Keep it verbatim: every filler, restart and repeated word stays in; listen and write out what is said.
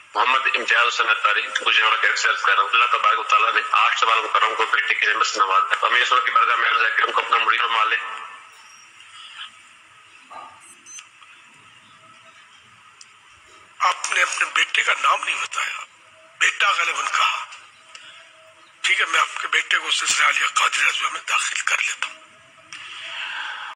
محمد امتیاز حسین اتاری مجھے اور کیسے عرض کر رہا ہوں اللہ تبارک و تعالیٰ نے آٹھ سوال مکرم کو بیٹے کی نعمت سے نوازا ہے. ہمیں سورہ کی برگاہ میں عرض ہے کہ ہم کو اپنا مرید فرما لے. آپ نے اپنے بیٹے کا نام نہیں بتایا، بیٹا غالباً کہا. ٹھیک ہے، میں آپ کے بیٹے کو سلسلہ عالیہ قادریہ میں داخل کر لیتا ہوں.